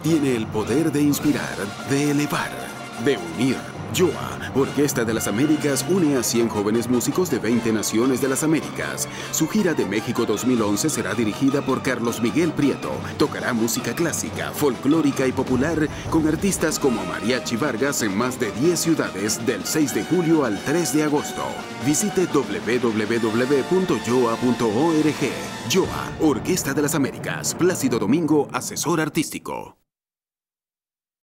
tiene el poder de inspirar, de elevar, de unir. YOA, Orquesta de las Américas, une a 100 jóvenes músicos de 20 naciones de las Américas. Su gira de México 2011 será dirigida por Carlos Miguel Prieto. Tocará música clásica, folclórica y popular con artistas como Mariachi Vargas en más de 10 ciudades del 6 de julio al 3 de agosto. Visite www.yoa.org. YOA, Orquesta de las Américas. Plácido Domingo, asesor artístico.